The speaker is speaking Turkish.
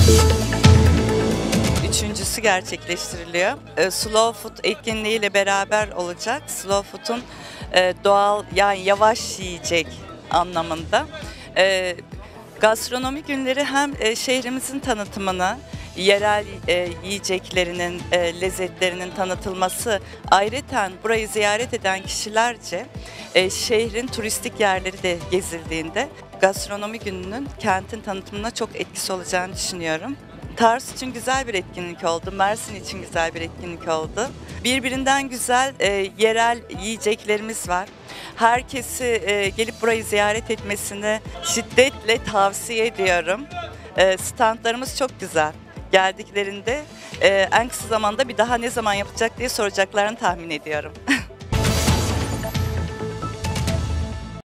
Üçüncüsü gerçekleştiriliyor. Slow Food etkinliğiyle beraber olacak. Slow Food'un doğal, yani yavaş yiyecek anlamında. Gastronomi günleri hem şehrimizin tanıtımını, yerel yiyeceklerinin, lezzetlerinin tanıtılması, ayrıca burayı ziyaret eden kişilerce şehrin turistik yerleri de gezildiğinde gastronomi gününün kentin tanıtımına çok etkisi olacağını düşünüyorum. Tarsus için güzel bir etkinlik oldu, Mersin için güzel bir etkinlik oldu. Birbirinden güzel yerel yiyeceklerimiz var. Herkesi gelip burayı ziyaret etmesini şiddetle tavsiye ediyorum. Standlarımız çok güzel. Geldiklerinde en kısa zamanda bir daha ne zaman yapacak diye soracaklarını tahmin ediyorum.